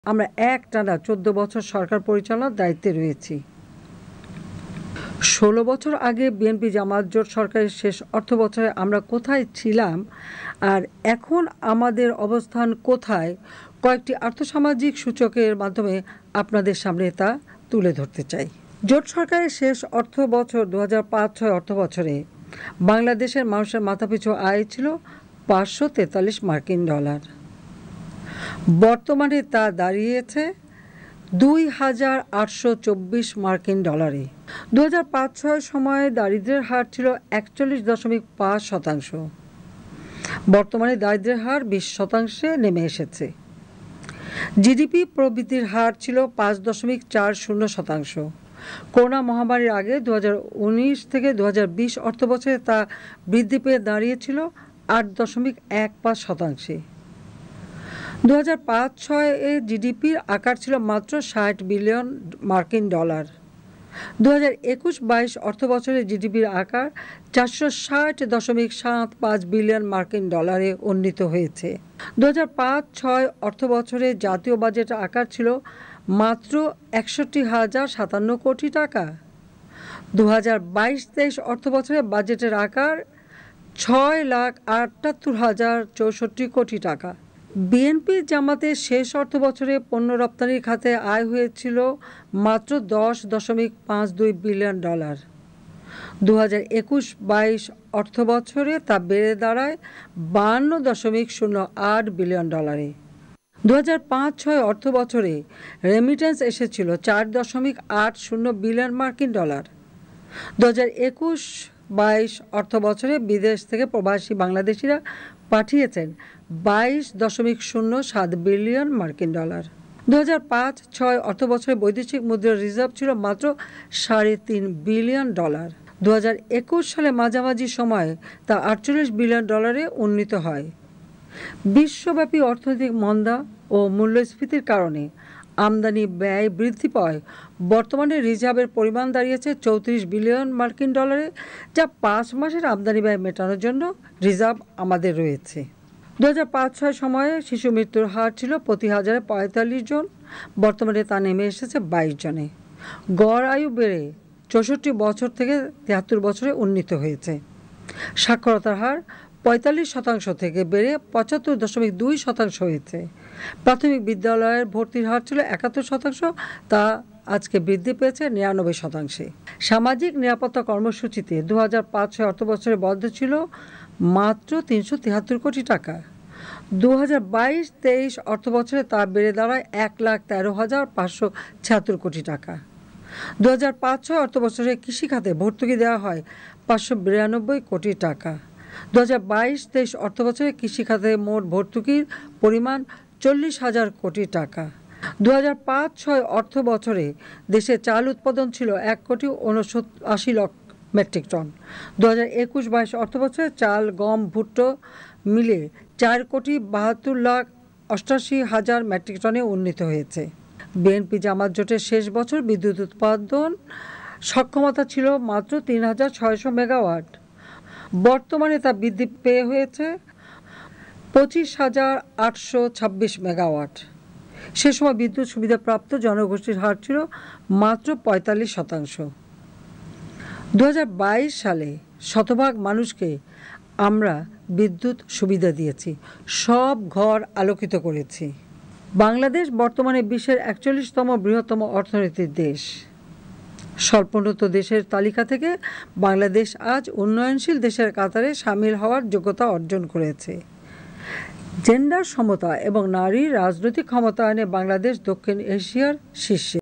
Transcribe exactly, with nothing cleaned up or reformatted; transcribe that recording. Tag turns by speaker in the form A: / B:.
A: আমরা একটানা চোদ্দ বছর সরকার পরিচালনার দায়িত্বে রয়েছি। ষোলো বছর আগে বিএনপি জামাত জোট সরকারের শেষ অর্থবছরে আমরা কোথায় ছিলাম আর এখন আমাদের অবস্থান কোথায়, কয়েকটি আর্থসামাজিক সূচকের মাধ্যমে আপনাদের সামনে তা তুলে ধরতে চাই। জোট সরকারের শেষ অর্থ বছর দু হাজার পাঁচ ছয় অর্থ বছরে বাংলাদেশের মানুষের মাথাপিছু আয় ছিল পাঁচশো তেতাল্লিশ মার্কিন ডলার। বর্তমানে তা দাঁড়িয়েছে দুই হাজার আটশো চব্বিশ মার্কিন ডলারে। দু হাজার পাঁচ ছয় সময়ে দারিদ্র্যের হার ছিল একচল্লিশ দশমিক পাঁচ শতাংশ। বর্তমানে দারিদ্র্যের হার বিশ শতাংশে নেমে এসেছে। জিডিপি প্রবৃদ্ধির হার ছিল পাঁচ দশমিক চার শূন্য শতাংশ। করোনা মহামারীর আগে দু হাজার উনিশ থেকে দু হাজার বিশ অর্থবছরে তা বৃদ্ধি পেয়ে দাঁড়িয়েছিল আট দশমিক এক পাঁচ শতাংশে। দু হাজার পাঁচ ছয় এ জিডিপির আকার ছিল মাত্র ষাট বিলিয়ন মার্কিন ডলার। দু হাজার একুশ বাইশ অর্থবছরে জিডিপির আকার চারশো ষাট দশমিক সাত পাঁচ বিলিয়ন মার্কিন ডলারে উন্নীত হয়েছে। দু হাজার পাঁচ ছয় অর্থবছরে জাতীয় বাজেটের আকার ছিল মাত্র একষট্টি হাজার সাতান্ন কোটি টাকা। দু হাজার বাইশ তেইশ অর্থবছরে বাজেটের আকার ছয় লাখ আটাত্তর হাজার চৌষট্টি কোটি টাকা। বিএনপি জামাতের শেষ অর্থ বছরে পণ্য রপ্তানির খাতে আয় হয়েছিল মাত্র দশ দশমিক পাঁচ দুই বিলিয়ন ডলার। দু হাজার একুশ বাইশ অর্থ বছরে তা বেড়ে দাঁড়ায় বান্ন দশমিক শূন্য আট বিলিয়ন ডলারে। দু হাজার পাঁচ ছয় অর্থ বছরে রেমিটেন্স এসেছিল চার দশমিক আট শূন্য বিলিয়ন মার্কিন ডলার। দু হাজার একুশ বাইশ অর্থ বছরে বিদেশ থেকে প্রবাসী বাংলাদেশিরা পাঠিয়েছেন বাইশ দশমিক শূন্য সাত বিলিয়ন মার্কিন ডলার। দু হাজার পাঁচ ছয় অর্থ বছরে বৈদেশিক মুদ্রার রিজার্ভ ছিল মাত্র সাড়ে তিন বিলিয়ন ডলার। দু হাজার একুশ সালে মাঝামাঝি সময়ে তা আটচল্লিশ বিলিয়ন ডলারে উন্নীত হয়। বিশ্বব্যাপী অর্থনৈতিক মন্দা ও মূল্যস্ফীতির কারণে আমদানি ব্যয় বৃদ্ধি পায় বর্তমানে রিজার্ভের পরিমাণ দাঁড়িয়েছে চৌত্রিশ বিলিয়ন মার্কিন ডলারে, যা পাঁচ মাসের আমদানি ব্যয় মেটানোর জন্য রিজার্ভ আমাদের রয়েছে। দু হাজার পাঁচ ছয় সময়ে শিশু মৃত্যুর হার ছিল প্রতি হাজারে পঁয়তাল্লিশ জন, বর্তমানে তা নেমে এসেছে বাইশ জনে। গড় আয়ু বেড়ে চৌষট্টি বছর থেকে তিয়াত্তর বছরে উন্নীত হয়েছে। সাক্ষরতার হার পঁয়তাল্লিশ শতাংশ থেকে বেড়ে পঁচাত্তর দশমিক দুই শতাংশ হয়েছে। প্রাথমিক বিদ্যালয়ের ভর্তির হার ছিল একাত্তর শতাংশ, তা আজকে বৃদ্ধি পেয়েছে নিরানব্বই শতাংশে। সামাজিক নিরাপত্তা কর্মসূচিতে দু হাজার পাঁচ ছয় অর্থ বছরে বরাদ্দ ছিল মাত্র তিনশো তিয়াত্তর কোটি টাকা। দু হাজার বাইশ তেইশ অর্থ বছরে তা বেড়ে দাঁড়ায় এক লাখ তেরো হাজার পাঁচশো ছিয়াত্তর কোটি টাকা। দু হাজার পাঁচ ছয় অর্থ বছরে কৃষিখাতে ভর্তুকি দেওয়া হয় পাঁচশো বিরানব্বই কোটি টাকা। দু হাজার বাইশ তেইশ অর্থ বছরে কৃষিখাতে মোট ভর্তুকির পরিমাণ চল্লিশ হাজার কোটি টাকা। দু হাজার পাঁচ ছয় অর্থ বছরে দেশে চাল উৎপাদন ছিল এক কোটি উনআশি লক্ষ মেট্রিক টন। দু হাজার একুশ বাইশ অর্থ বছরে চাল, গম, ভুট্টো মিলে চার কোটি বাহাত্তর লাখ অষ্টাশি হাজার মেট্রিক টনে উন্নীত হয়েছে। বিএনপি জামাত জোটের শেষ বছর বিদ্যুৎ উৎপাদন সক্ষমতা ছিল মাত্র তিন হাজার ছয়শো মেগাওয়াট। বর্তমানে তা বৃদ্ধি পেয়ে হয়েছে পঁচিশ হাজার আটশো ছাব্বিশ মেগাওয়াট। সে সময় বিদ্যুৎ সুবিধাপ্রাপ্ত জনগোষ্ঠীর হার ছিল মাত্র পঁয়তাল্লিশ শতাংশ। দু হাজার বাইশ সালে শতভাগ মানুষকে আমরা বিদ্যুৎ সুবিধা দিয়েছি, সব ঘর আলোকিত করেছি। বাংলাদেশ বর্তমানে বিশ্বের একচল্লিশতম বৃহত্তম অর্থনীতির দেশ। স্বল্পোন্নত দেশের তালিকা থেকে বাংলাদেশ আজ উন্নয়নশীল দেশের কাতারে সামিল হওয়ার যোগ্যতা অর্জন করেছে। জেন্ডার সমতা এবং নারীর রাজনৈতিক ক্ষমতায়নে বাংলাদেশ দক্ষিণ এশিয়ার শীর্ষে।